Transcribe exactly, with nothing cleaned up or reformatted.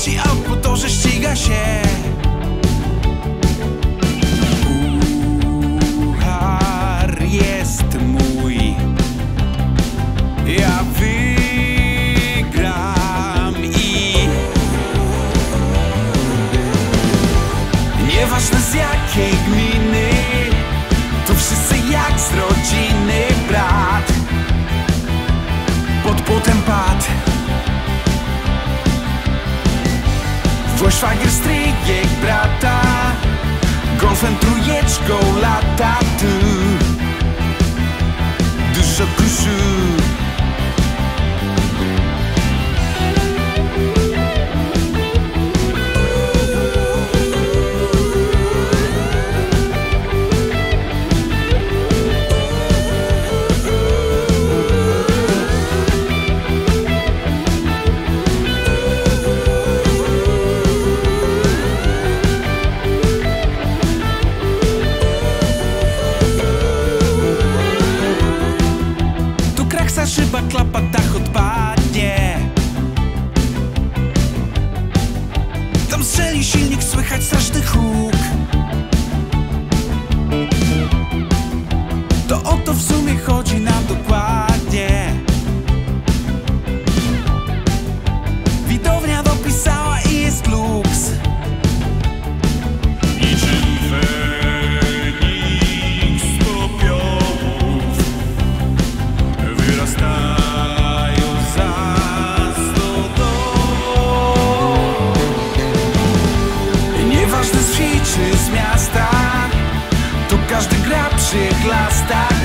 chodzi, a po to, że ściga się. Puchar jest mój, ja wygram i nieważne z jakiej gminy, tu wszyscy jak z rodziny, brat. Pod płotem padł twój szwagier, stryjek brata, golfem trójeczką lata tu. Dużo kuszu, szyba, klapa, dach odpadnie. Tam strzeli silnik, słychać straszny huk. To o to w sumie chodzi nam dokładnie. Widownia dopisała i jest luks. Nieważne z wsi czy z miasta, tu każdy gra przy chlastach.